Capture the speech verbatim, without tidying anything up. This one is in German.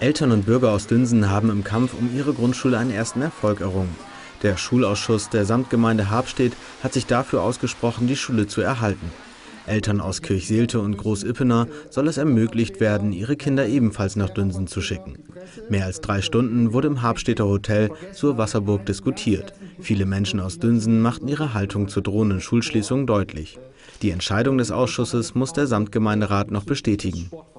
Eltern und Bürger aus Dünsen haben im Kampf um ihre Grundschule einen ersten Erfolg errungen. Der Schulausschuss der Samtgemeinde Habstedt hat sich dafür ausgesprochen, die Schule zu erhalten. Eltern aus Kirchseelte und Groß-Ippener soll es ermöglicht werden, ihre Kinder ebenfalls nach Dünsen zu schicken. Mehr als drei Stunden wurde im Habstedter Hotel zur Wasserburg diskutiert. Viele Menschen aus Dünsen machten ihre Haltung zur drohenden Schulschließung deutlich. Die Entscheidung des Ausschusses muss der Samtgemeinderat noch bestätigen.